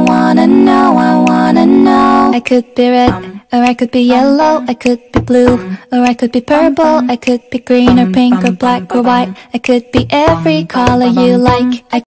wanna know, I wanna know. I could be red, or I could be yellow, I could be blue, or I could be purple, I could be green or pink or black or white. I could be every color you like.